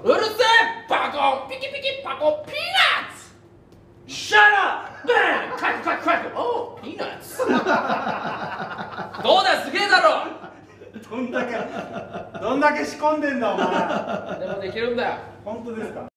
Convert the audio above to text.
うるせえバコンピキピキパコピーナッツシャラバンカクカクカクおうピーナッツどうだすげえだろどんだけ仕込んでんだお前。 でもできるんだよ本当ですか。